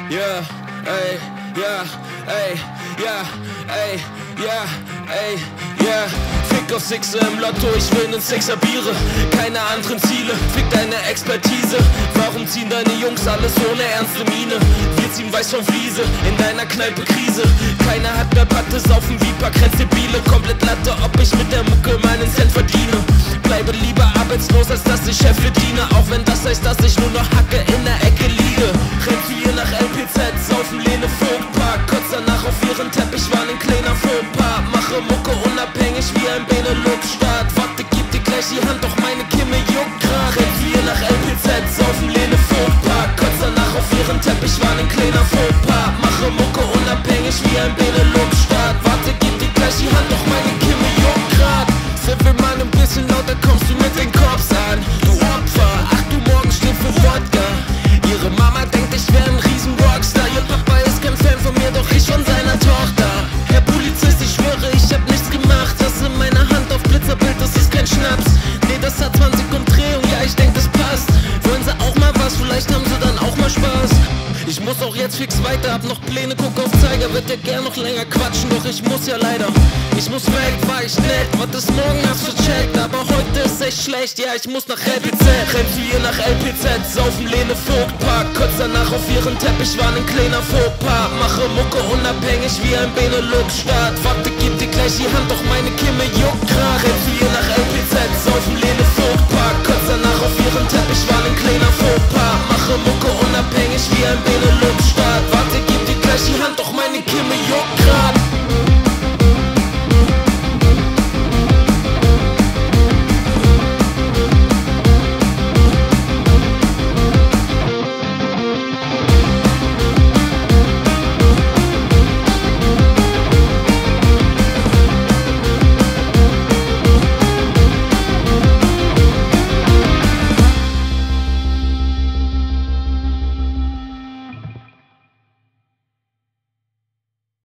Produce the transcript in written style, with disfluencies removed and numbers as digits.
yeah, ey, ja, ey, ja, ey, ja, ey, ja. Fick auf Sixer im Lotto, ich will nen Sixer Biere. Keine anderen Ziele, fick deine Expertise. Warum ziehen deine Jungs alles ohne ernste Miene? Wir ziehen weiß von Fliese, in deiner Kneipe Krise. Keiner hat mehr Patte, saufen wie paar Krenzebile. Komplett Latte, ob ich mit der Mucke meinen Cent verdiene. Bleibe lieber arbeitslos, als dass ich Chef verdiene. Auch wenn das heißt, dass ich nur noch Hacke in der Ecke liege. Rentier nach LPZ, saufen Lene Vogtpark. Kurz danach auf ihren Teppich war ein kleiner Fauxpas. Mache Mucke unabhängig wie ein Benelux-Staat. Warte, gib dir gleich die Hand, doch meine Kimme juckt grad. Rentier nach LPZ, saufen Lene Vogtpark. Kurz danach auf ihren Teppich war ein kleiner Fauxpas. Mache Mucke unabhängig wie ein Benelux-Staat. Warte, gib dir gleich die Hand, doch meine Kimme juckt grad. Sind wir mal ein bisschen lauter, kommst du mit den Cops an. Du Opfer, ach du morgen steht für Wodka. Ihre Mama denkt, ich wär ein riesen Rockstar. Ihr Papa ist kein Fan von mir, doch ich von seiner Tochter. Herr Polizist, ich schwöre, ich hab nichts gemacht. Das in meiner Hand auf Blitzerbild, das ist kein Schnaps. Nee, das hat 20 Umdrehungen, ja ich denk, das passt. Wollen sie auch mal was, vielleicht haben sie dann auch mal Spaß. Ich muss auch jetzt fix weiter, hab noch Pläne, guck auf Zeiger. Wird ja gern noch länger quatschen, doch ich muss ja leider. Ich muss weg, war ich nett, was ist morgen hast du checkt. Aber heute ist echt schlecht, ja ich muss nach LPZ. Rentier nach LPZ, saufen Lene Vogtpark. Kurz danach auf ihren Teppich war ein kleiner Fauxpas. Mache Mucke unabhängig wie ein Benelux-Staat. Warte, gib dir gleich die Hand, doch meine Kimme juckt grad. Rentier nach LPZ, saufen Lene Vogtpark.